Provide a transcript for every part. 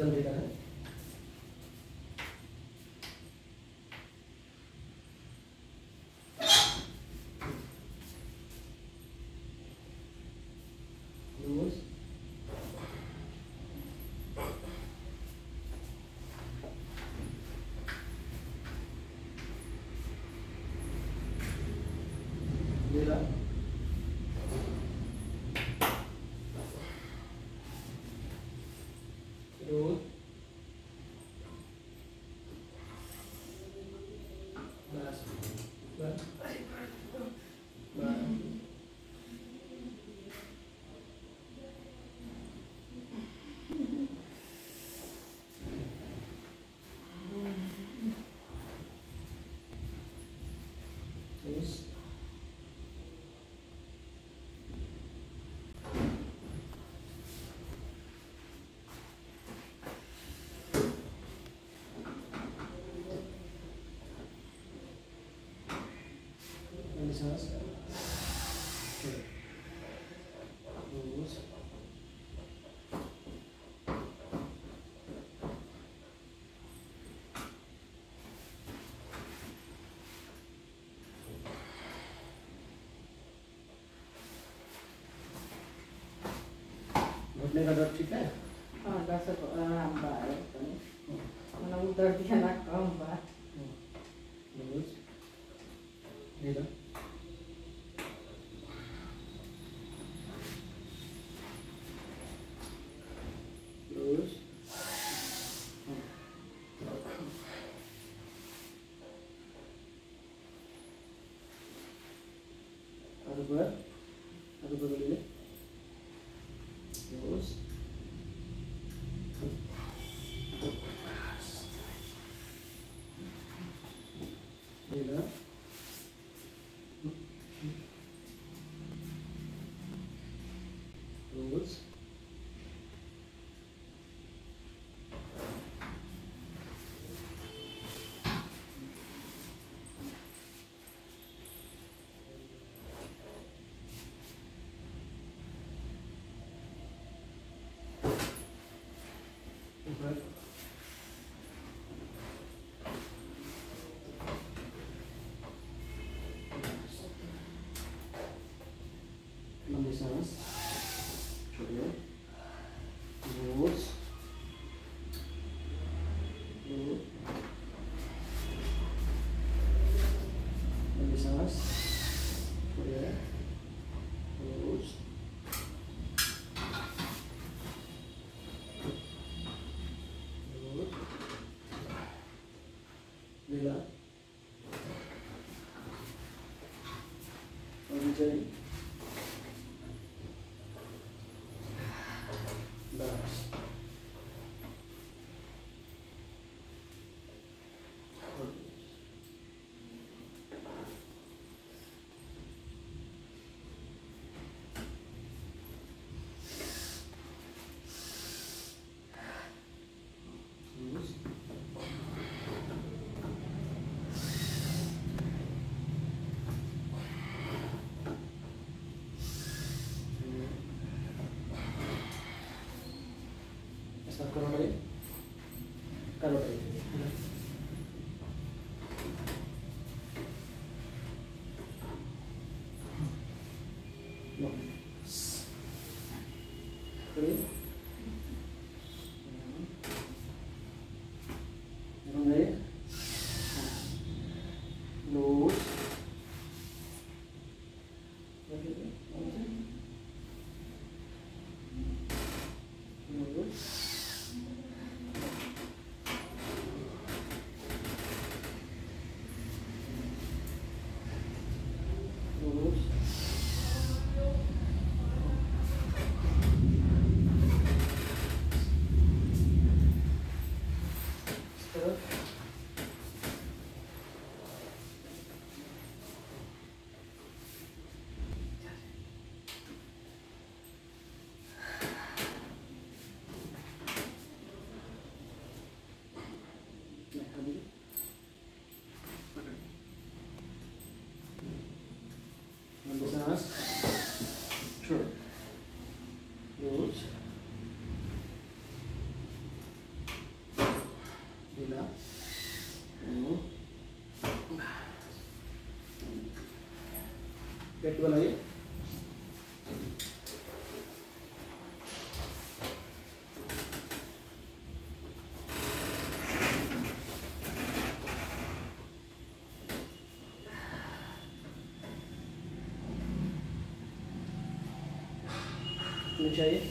जल्दी करें। लूज, ढीला, लूज, बस बस लूज, सांस, लूज, घुटने का दर्द ठीक है? हाँ, दर्द तो आराम बा है तो मतलब वो दर्द है ना कम बा। लूज, ढीला, लूज, आगे बढ़ लूज, ढीला, लूज, ऊपर, लंबी सांस, छोड़िए, लूज, लूज, लंबी सांस, छोड़िए, लूज, लूज, ढीला, और नीचे बस। लूज, ऐसा करो भाई, करो भाई। लो, करिए, भाई, लूज, लूज, ढीला पेट बनाइए चाहिए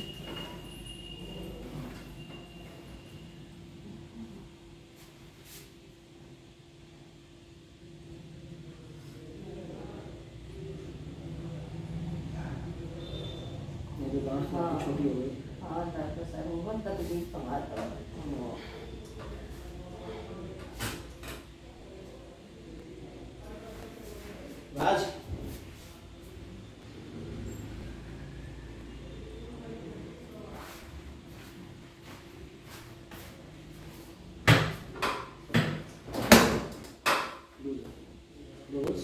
छोटी हो गई। हाँ डॉक्टर साहब बहुत तकलीफ हमारा राज रोज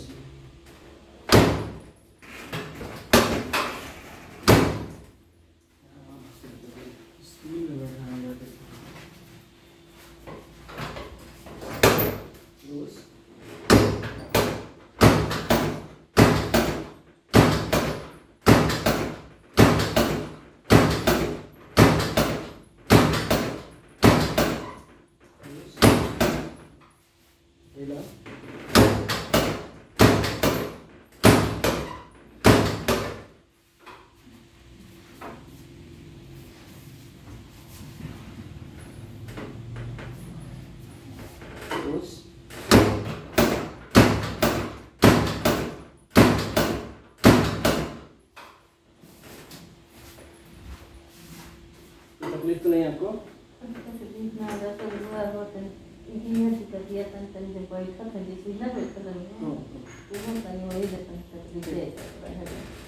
तकलीफ तो नहीं है आपको? तकलीफ ना ज्यादा तो हुआ होता है ये दिक्कत तन तन जब बैठा था जैसे ना बैठा था तो वो तनी वही तकलीफ है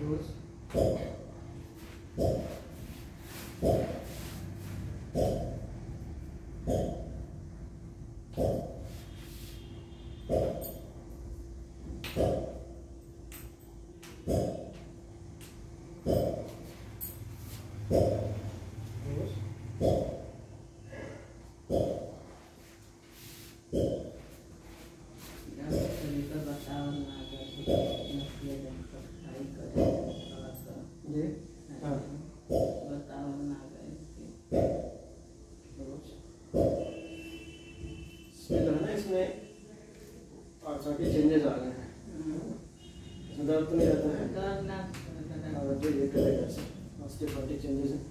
इसमें चेंजेस आ गए हैं, दर्द तो नहीं रहता है, और जो ये करेगा ऑस्टियोपैथिक चेंजेस है।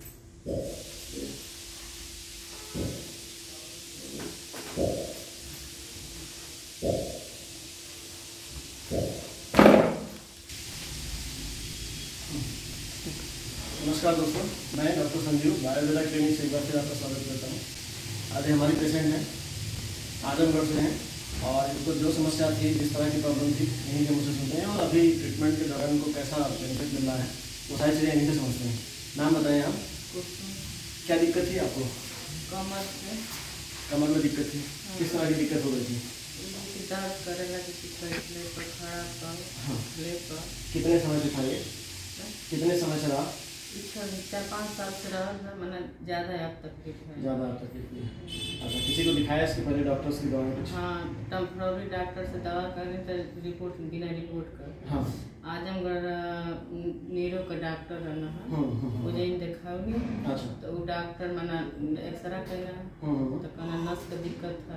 नमस्कार दोस्तों, मैं डॉक्टर संजीव बायोवेदा क्लिनिक से एक बार फिर आपका स्वागत करता हूँ। आज हमारी पेशेंट हैं, आजमगढ़ से हैं, और इनको जो समस्या थी, जिस तरह की प्रॉब्लम थी, यहीं के मुझसे सुनते हैं, और अभी ट्रीटमेंट के दौरान उनको कैसा बेनिफिट मिल रहा है वो सारी चीज़ें यहीं से समझते हैं। नाम बताएं आप, क्या दिक्कत थी आपको? कमर से, कमर में दिक्कत थी, किस तरह की दिक्कत हो रही थी? दर्द करे लगी थी, बैठने पर, खड़ा पर, ले पर। कितने समय से था ये? कितने समय से रहा? 4-5 साल से रहा है, मैंने ज़्यादा अब तकलीफ है। ज़्यादा आप तकलीफ थी। अच्छा, किसी को दिखाया इसके पहले डॉक्टर्स की दवा कुछ? हाँ, टेम्पररी डॉक्टर से दवा करने तो रिपोर्ट बिना रिपोर्ट कर। हाँ, आजमगढ़ नीरो का डॉक्टर रहना है, मुझे इन दिखाओगी। अच्छा, तो वो डॉक्टर मैंने एक्सरा करना, तो कहना नस का दिक्कत था,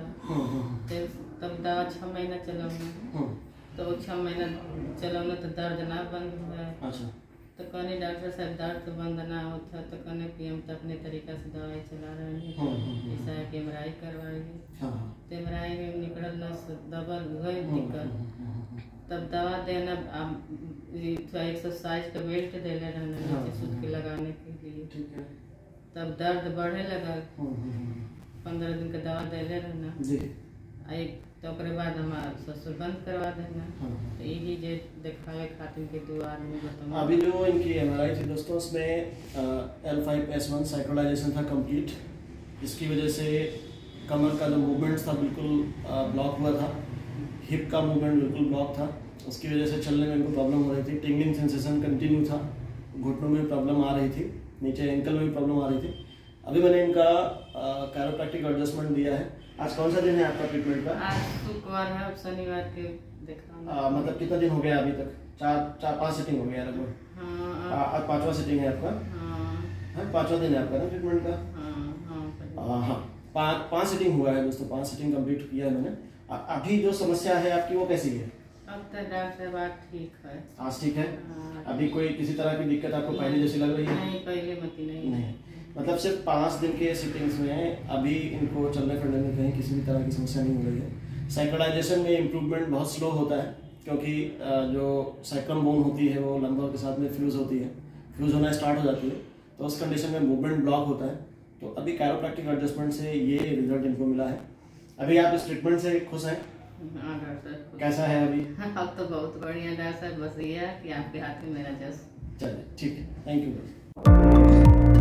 तब दवा 6 महीना चलाऊंगा, तो 6 महीना चलाऊंगा तो दर्द ना बंद हुआ। अच्छा, तो कहने डॉक्टर साहब दर्द तो बंद ना होता, तो कहने कि हम तो अपने तरीका से दवाई चला रहे हैं, ऐसा है कि एमआरआई करवाएंगे। तो एमआरआई में निकल नस दबल गई दिक्कत, तब दवा देना, थोड़ा एक्सरसाइज का बेल्ट देने रहना नीचे सूत के लगाने के लिए, तब दर्द बढ़े लगा, 15 दिन का दवा देने रहना, तो ओकरे बाद हमारा ससुर बंद करवा देना। तो यही जे दिखावे खातिर के 2 आदमी बताओ। अभी जो इनकी एमआरआई थी दोस्तों, उसमें L5S1 साइक्रोलाइजेशन था कंप्लीट। इसकी वजह से कमर का जो मूवमेंट था बिल्कुल ब्लॉक हुआ था, हिप का मूवमेंट बिल्कुल ब्लॉक था, उसकी वजह से चलने में इनको प्रॉब्लम हो रही थी, टिंगलिंग सेंसेशन कंटिन्यू था, घुटनों में प्रॉब्लम आ रही थी, नीचे एंकल में भी प्रॉब्लम आ रही थी। अभी मैंने इनका कैरोप्रैक्टिक एडजस्टमेंट दिया है। आज कौन सा दिन है आपका ट्रीटमेंट का? आज शुक्रवार है, अब शनिवार के दिखाऊंगा। मतलब कितना दिन हो गया अभी तक? 4-5 सेटिंग हो गया लगभग। आज 5वां सेटिंग है आपका? हाँ, 5वां दिन है आपका ना ट्रीटमेंट का? हाँ, 5 सेटिंग हुआ है दोस्तों, 5 सेटिंग कंप्लीट किया है मैंने। अभी जो समस्या है आपकी वो कैसी है? अब तो डॉक्टर बात ठीक है, आज ठीक है। अभी कोई किसी तरह की दिक्कत आपको पहले जैसी लग रही है? नहीं, पहले मत नहीं। मतलब सिर्फ 5 दिन के सिटिंग्स में अभी इनको चलने फिरने में कहीं किसी भी तरह की समस्या नहीं हो रही है। साइक्रोलाइजेशन में इम्प्रूवमेंट बहुत स्लो होता है, क्योंकि जो सैक्रम बोन होती है वो लंबर के साथ में फ्यूज़ होती है, फ्यूज़ होना स्टार्ट हो जाती है, तो उस कंडीशन में मूवमेंट ब्लॉक होता है। तो अभी कैरोप्रैक्टिक एडजस्टमेंट से ये रिजल्ट इनको मिला है। अभी आप इस ट्रीटमेंट से खुश हैं? हाँ डॉक्टर साहब, कैसा है अभी? अब तो बहुत बढ़िया डॉक्टर साहब, बस ये है कि आपके हाथ में मेरा जस। चलिए ठीक है, थैंक यू।